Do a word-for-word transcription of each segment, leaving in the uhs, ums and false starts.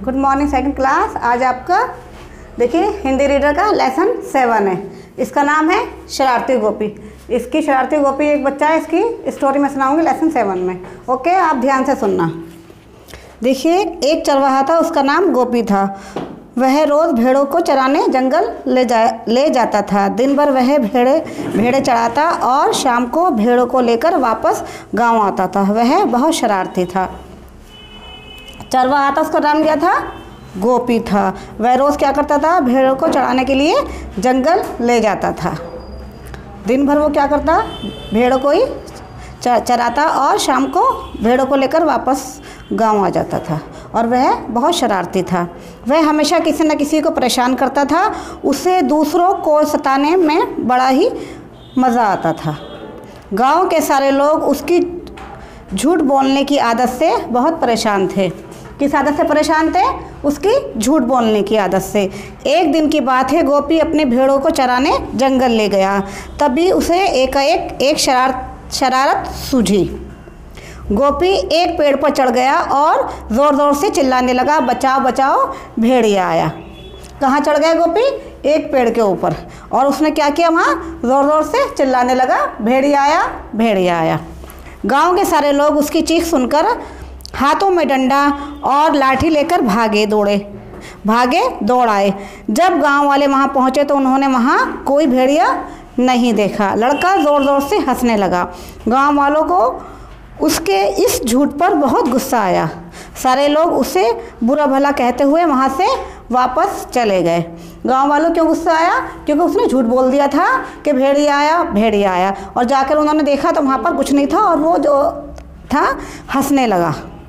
Good morning second class. आज आपका देखिए हिंदी रीडर का लेसन सेवन है। इसका नाम है शरारती गोपी। इसकी शरारती गोपी एक बच्चा है, इसकी स्टोरी में सुनाऊंगी लेसन सेवन में। ओके, आप ध्यान से सुनना। देखिए, एक चरवाहा था, उसका नाम गोपी था। वह रोज़ भेड़ों को चराने जंगल ले जा ले जाता था। दिन भर वह भेड़े भेड़े चराता और शाम को भेड़ों को लेकर वापस गांव आता था। वह बहुत शरारती था। चरवाहा था, उसका नाम क्या था? गोपी था। वह रोज़ क्या करता था? भेड़ों को चराने के लिए जंगल ले जाता था। दिन भर वो क्या करता? भेड़ों को ही चराता और शाम को भेड़ों को लेकर वापस गांव आ जाता था। और वह बहुत शरारती था। वह हमेशा किसी न किसी को परेशान करता था। उसे दूसरों को सताने में बड़ा ही मज़ा आता था। गांव के सारे लोग उसकी झूठ बोलने की आदत से बहुत परेशान थे। किस आदत से परेशान थे? उसकी झूठ बोलने की आदत से। एक दिन की बात है, गोपी अपनी भेड़ों को चराने जंगल ले गया। तभी उसे एकाएक एक शरारत शरारत सूझी। गोपी एक पेड़ पर चढ़ गया और ज़ोर ज़ोर से चिल्लाने लगा, बचाओ बचाओ, भेड़िया आया। कहाँ चढ़ गया गोपी? एक पेड़ के ऊपर। और उसने क्या किया? वहाँ ज़ोर ज़ोर से चिल्लाने लगा, भेड़िया आया, भेड़िया आया। गांव के सारे लोग उसकी चीख सुनकर हाथों में डंडा और लाठी लेकर भागे दौड़े भागे दौड़ आए। जब गांव वाले वहां पहुंचे तो उन्होंने वहां कोई भेड़िया नहीं देखा। लड़का ज़ोर ज़ोर से हंसने लगा। गांव वालों को उसके इस झूठ पर बहुत गुस्सा आया। सारे लोग उसे बुरा भला कहते हुए वहां से वापस चले गए। गांव वालों क्यों गुस्सा आया? क्योंकि उसने झूठ बोल दिया था कि भेड़िया आया, भेड़िया आया। और जाकर उन्होंने देखा तो वहाँ पर कुछ नहीं था और वो जो था हंसने लगा।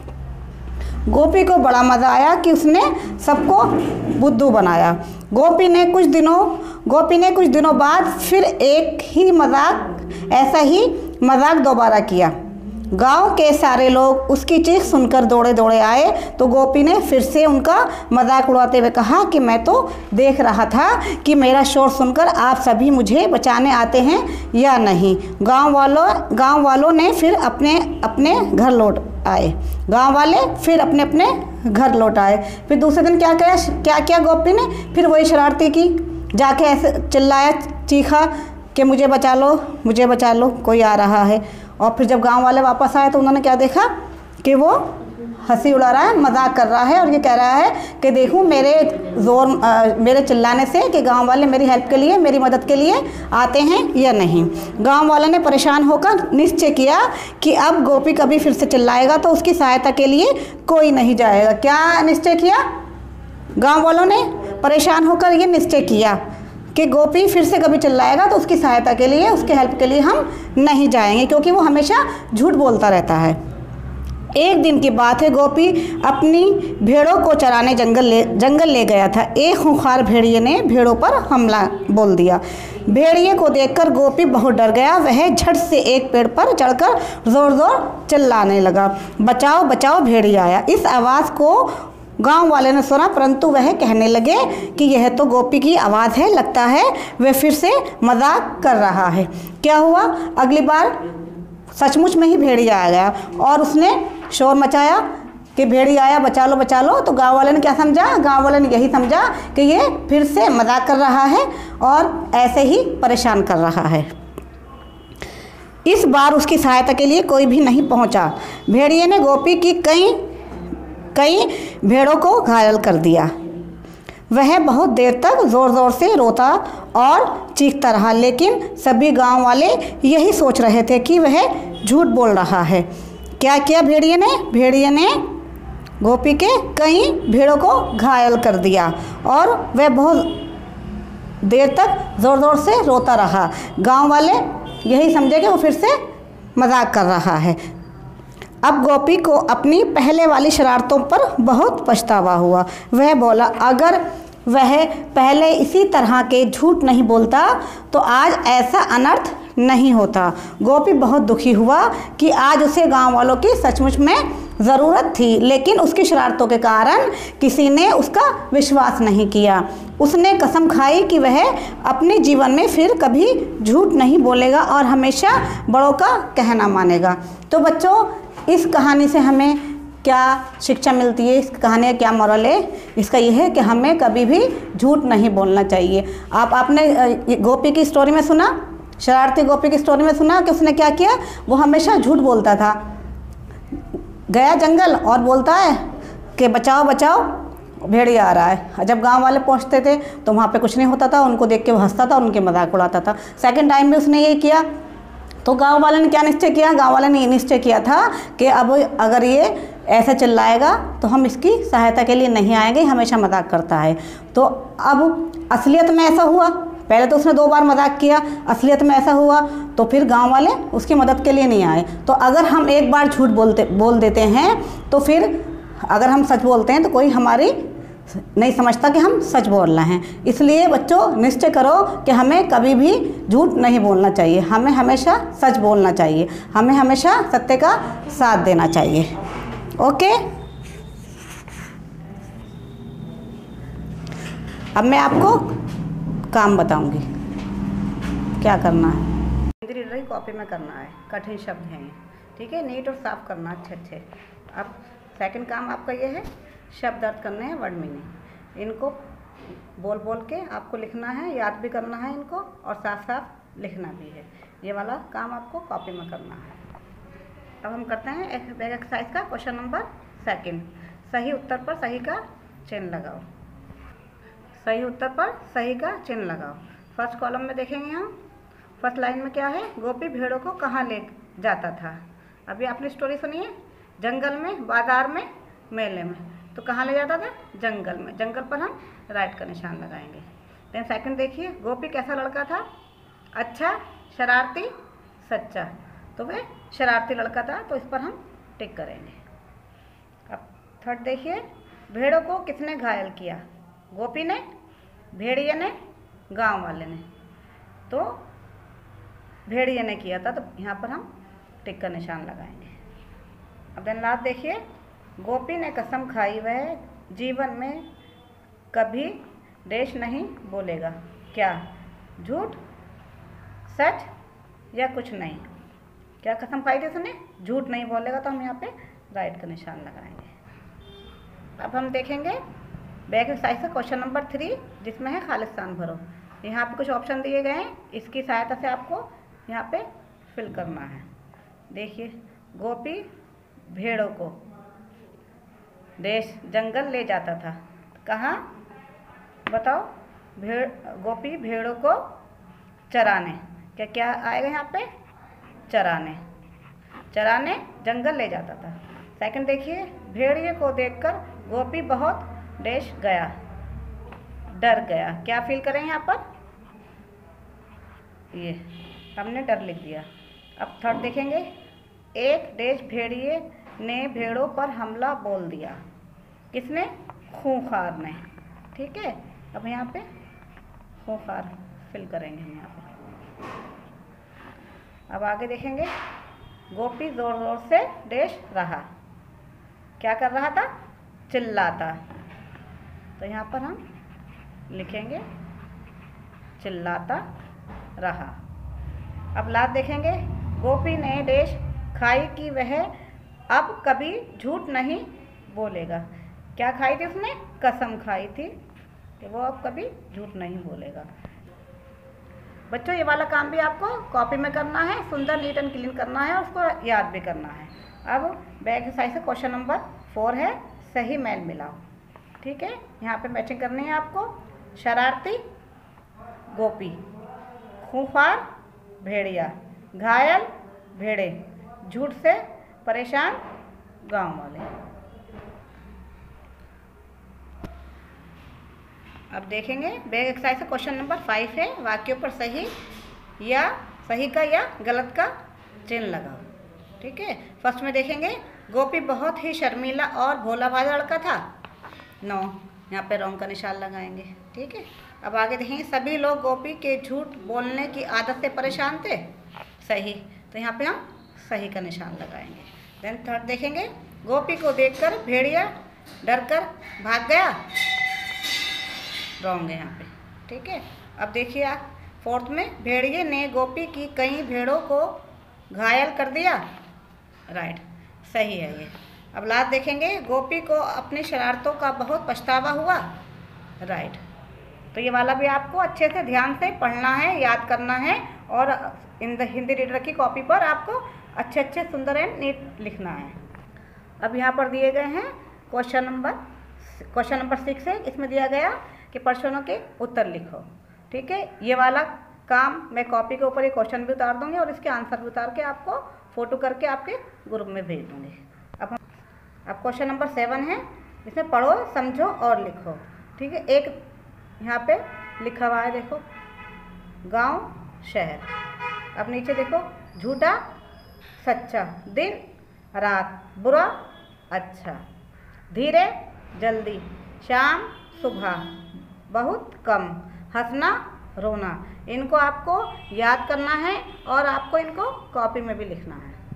गोपी को बड़ा मज़ा आया कि उसने सबको बुद्धू बनाया। गोपी ने कुछ दिनों गोपी ने कुछ दिनों बाद फिर एक ही मजाक ऐसा ही मजाक दोबारा किया। गांव के सारे लोग उसकी चीख सुनकर दौड़े दौड़े आए तो गोपी ने फिर से उनका मजाक उड़ाते हुए कहा कि मैं तो देख रहा था कि मेरा शोर सुनकर आप सभी मुझे बचाने आते हैं या नहीं। गांव वालों गांव वालों ने फिर अपने अपने घर लौट आए गांव वाले फिर अपने अपने घर लौट आए। फिर दूसरे दिन क्या किया क्या किया गोपी ने? फिर वही शरारती की। जाके ऐसे चिल्लाया, चीखा कि मुझे बचा लो, मुझे बचा लो, कोई आ रहा है। और फिर जब गांव वाले वापस आए तो उन्होंने क्या देखा कि वो हंसी उड़ा रहा है, मजाक कर रहा है और ये कह रहा है कि देखूं मेरे ज़ोर मेरे चिल्लाने से कि गांव वाले मेरी हेल्प के लिए, मेरी मदद के लिए आते हैं या नहीं। गांव वालों ने परेशान होकर निश्चय किया कि अब गोपी कभी फिर से चिल्लाएगा तो उसकी सहायता के लिए कोई नहीं जाएगा। क्या निश्चय किया? गाँव वालों ने परेशान होकर ये निश्चय किया कि गोपी फिर से कभी चिल्लाएगा तो उसकी सहायता के लिए, उसके हेल्प के लिए हम नहीं जाएंगे, क्योंकि वो हमेशा झूठ बोलता रहता है। एक दिन की बात है, गोपी अपनी भेड़ों को चराने जंगल ले जंगल ले गया था। एक खूंखार भेड़िए ने भेड़ों पर हमला बोल दिया। भेड़िए को देखकर गोपी बहुत डर गया। वह झट से एक पेड़ पर चढ़कर ज़ोर ज़ोर चिल्लाने लगा, बचाओ बचाओ, भेड़िया आया। इस आवाज़ को गांव वाले ने सुना, परंतु वह कहने लगे कि यह तो गोपी की आवाज़ है, लगता है वह फिर से मजाक कर रहा है। क्या हुआ? अगली बार सचमुच में ही भेड़िया आ गया और उसने शोर मचाया कि भेड़िया आया, बचा लो बचा लो। तो गांव वाले ने क्या समझा? गांव वाले ने यही समझा कि ये फिर से मजाक कर रहा है और ऐसे ही परेशान कर रहा है। इस बार उसकी सहायता के लिए कोई भी नहीं पहुंचा। भेड़िए ने गोपी की कई कई भेड़ों को घायल कर दिया। वह बहुत देर तक ज़ोर ज़ोर से रोता और चीखता रहा, लेकिन सभी गांव वाले यही सोच रहे थे कि वह झूठ बोल रहा है। क्या किया भेड़िए ने? भेड़िए ने गोपी के कई भेड़ों को घायल कर दिया और वह बहुत देर तक ज़ोर ज़ोर से रोता रहा। गांव वाले यही समझे कि वो फिर से मजाक कर रहा है। अब गोपी को अपनी पहले वाली शरारतों पर बहुत पछतावा हुआ। वह बोला, अगर वह पहले इसी तरह के झूठ नहीं बोलता तो आज ऐसा अनर्थ नहीं होता। गोपी बहुत दुखी हुआ कि आज उसे गांव वालों की सचमुच में ज़रूरत थी, लेकिन उसकी शरारतों के कारण किसी ने उसका विश्वास नहीं किया। उसने कसम खाई कि वह अपने जीवन में फिर कभी झूठ नहीं बोलेगा और हमेशा बड़ों का कहना मानेगा। तो बच्चों, इस कहानी से हमें क्या शिक्षा मिलती है, इस कहानी का क्या मॉरल है? इसका यह है कि हमें कभी भी झूठ नहीं बोलना चाहिए। आप आपने गोपी की स्टोरी में सुना, शरारती गोपी की स्टोरी में सुना कि उसने क्या किया? वो हमेशा झूठ बोलता था। गया जंगल और बोलता है कि बचाओ बचाओ भेड़िया आ रहा है। जब गांव वाले पहुंचते थे तो वहाँ पे कुछ नहीं होता था, उनको देख के वो हंसता था और उनके मजाक उड़ाता था। सेकंड टाइम भी उसने ये किया तो गांव वाले ने क्या निश्चय किया? गांव वाले ने ये निश्चय किया था कि अब अगर ये ऐसे चिल्लाएगा तो हम इसकी सहायता के लिए नहीं आएंगे, हमेशा मजाक करता है। तो अब असलियत में ऐसा हुआ, पहले तो उसने दो बार मजाक किया, असलियत में ऐसा हुआ तो फिर गांव वाले उसकी मदद के लिए नहीं आए। तो अगर हम एक बार झूठ बोलते बोल देते हैं तो फिर अगर हम सच बोलते हैं तो कोई हमारी नहीं समझता कि हम सच बोल रहे हैं। इसलिए बच्चों निश्चय करो कि हमें कभी भी झूठ नहीं बोलना चाहिए, हमें हमेशा सच बोलना चाहिए, हमें हमेशा सत्य का साथ देना चाहिए। ओके, अब मैं आपको काम बताऊंगी क्या करना है। हिंदी रीडर की कॉपी में करना है, कठिन शब्द हैं, ठीक है, नीट और साफ करना अच्छे अच्छे। अब सेकंड काम आपका ये है, शब्द अर्थ करने हैं, वर्ड मीनिंग। इनको बोल बोल के आपको लिखना है, याद भी करना है इनको और साफ साफ लिखना भी है। ये वाला काम आपको कॉपी में करना है। अब हम करते हैं बैग एक्सरसाइज का क्वेश्चन नंबर सेकंड। सही उत्तर पर सही का चिन्ह लगाओ। सही उत्तर पर सही का चिन्ह लगाओ। फर्स्ट कॉलम में देखेंगे हम, फर्स्ट लाइन में क्या है? गोपी भेड़ों को कहाँ ले जाता था? अभी आपने स्टोरी सुनी है, जंगल में, बाजार में, मेले में। तो कहाँ ले जाता था? जंगल में। जंगल पर हम राइट का निशान लगाएंगे। देन सेकंड देखिए, गोपी कैसा लड़का था? अच्छा, शरारती, सच्चा। तो वह शरारती लड़का था, तो इस पर हम टिक करेंगे। अब थर्ड देखिए, भेड़ों को किसने घायल किया? गोपी ने, भेड़िए ने, गांव वाले ने। तो भेड़िए ने किया था, तो यहाँ पर हम टिक का निशान लगाएंगे। अब देन लास्ट देखिए, गोपी ने कसम खाई वह जीवन में कभी देश नहीं बोलेगा। क्या? झूठ, सच या कुछ नहीं? क्या कसम खाई थी उसने? झूठ नहीं बोलेगा, तो हम यहाँ पे राइट का निशान लगाएंगे। अब हम देखेंगे बैग एक्सरसाइज का क्वेश्चन नंबर थ्री, जिसमें है खालिस्तान भरो। यहाँ पे कुछ ऑप्शन दिए गए हैं, इसकी सहायता से आपको यहाँ पे फिल करना है। देखिए, गोपी भेड़ों को देश जंगल ले जाता था। कहाँ बताओ? भेड़, गोपी भेड़ों को चराने। क्या क्या आएगा यहाँ पे? चराने। चराने जंगल ले जाता था। सेकंड देखिए, भेड़िए को देखकर गोपी बहुत देश गया, डर गया। क्या फील करें यहाँ पर? ये हमने डर लिख दिया। अब थर्ड देखेंगे, एक देश भेड़िए ने भेड़ों पर हमला बोल दिया। किसने? खूंखार ने। ठीक है, अब यहाँ पे खूंखार फिल करेंगे हम यहाँ पे। अब आगे देखेंगे, गोपी जोर जोर से देश रहा। क्या कर रहा था? चिल्लाता। तो यहाँ पर हम लिखेंगे चिल्लाता रहा। अब लास्ट देखेंगे, गोपी ने देश खाई कि वह अब कभी झूठ नहीं बोलेगा। क्या खाई थी उसने? कसम खाई थी कि वो अब कभी झूठ नहीं बोलेगा। बच्चों, ये वाला काम भी आपको कॉपी में करना है, सुंदर नीट एंड क्लीन करना है, उसको याद भी करना है। अब बैग एक्सरसाइज का क्वेश्चन नंबर फोर है, सही मेल मिलाओ। ठीक है, यहाँ पे मैचिंग करनी है आपको। शरारती गोपी, खूंखार भेड़िया, घायल भेड़े, झूठ से परेशान गांव वाले। अब देखेंगे बैग एक्सरसाइज का क्वेश्चन नंबर फाइव है, वाक्यों पर सही या सही का या गलत का चिन्ह लगाओ। ठीक है, फर्स्ट में देखेंगे, गोपी बहुत ही शर्मीला और भोला भाला लड़का था। नो, यहाँ पे रॉन्ग का निशान लगाएंगे। ठीक है, अब आगे देखेंगे, सभी लोग गोपी के झूठ बोलने की आदत से परेशान थे। सही, तो यहाँ पे हम सही का निशान लगाएंगे। देन थर्ड देखेंगे, गोपी को देखकर भेड़िया डरकर भाग गया। रॉन्ग है यहाँ पे। ठीक है, अब देखिए आप फोर्थ में, भेड़िए ने गोपी की कई भेड़ों को घायल कर दिया। राइट, सही है ये। अब लास्ट देखेंगे, गोपी को अपनी शरारतों का बहुत पछतावा हुआ। राइट। तो ये वाला भी आपको अच्छे से ध्यान से पढ़ना है, याद करना है, और इन द हिंदी रीडर की कॉपी पर आपको अच्छे अच्छे सुंदर एंड नीट लिखना है। अब यहाँ पर दिए गए हैं question number question number six है। इसमें दिया गया कि प्रश्नों के उत्तर लिखो। ठीक है, ये वाला काम मैं कॉपी के ऊपर ये क्वेश्चन भी उतार दूँगी और इसके आंसर भी उतार के आपको फ़ोटो करके आपके ग्रुप में भेज दूँगी। अब अब क्वेश्चन नंबर सेवन है, इसमें पढ़ो, समझो और लिखो। ठीक है, एक यहाँ पे लिखा हुआ है, देखो, गांव शहर। अब नीचे देखो, झूठा सच्चा, दिन रात, बुरा अच्छा, धीरे जल्दी, शाम सुबह, बहुत कम, हंसना रोना। इनको आपको याद करना है और आपको इनको कॉपी में भी लिखना है।